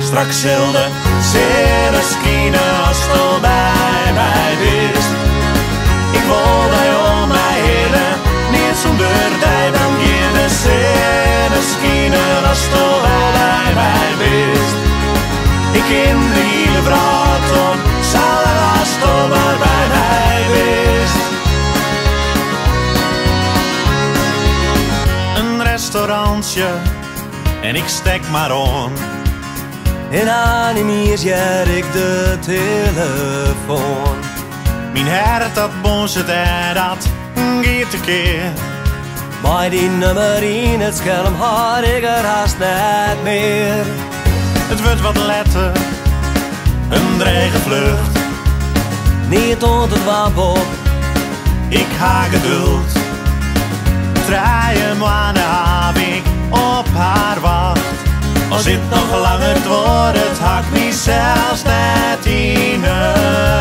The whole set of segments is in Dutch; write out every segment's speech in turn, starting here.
Straks zulde zeer skine als je bij mij wist. Ik wil bij om mij helen, niet zonder die dan geen de zeer skine als je bij mij wist. Ik in de hele braton, zal als je maar bij mij wist. Een restaurantje en ik stek maar on. En animeer jij ik de telefoon. Mijn hart dat bonzet en dat gaat een keer. Bij die nummer in het scherm had ik er haast niet meer. Het wordt wat letter, een dreige vlucht. Niet onder het wapen, ik ha geduld. 3 maanden heb ik op haar wacht. Als dit nog langer wordt, het hakt me zelfs net in de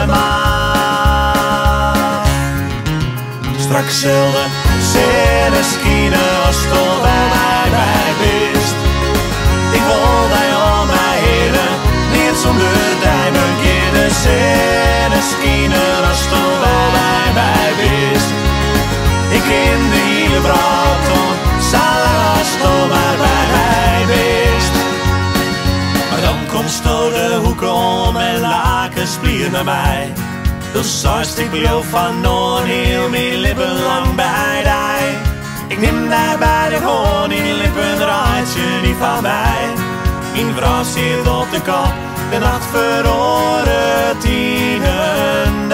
maag. Straks zulde zeer skine als je bij mij wist. Ik wil die om mij helen, niet zonder die me keerde. Zeer skine als je bij mij wist. Ik in de hele braton, zal als je maar bij mij wist. Maar dan komt de hoeken om en lakens blier naar mij. Dus als ik beloof van nog heel mijn lippen lang bij die. Ik neem daar bij de hoorn in je lippen, draait je niet van mij. In vrouw zit op de kop, de nacht verhoort in een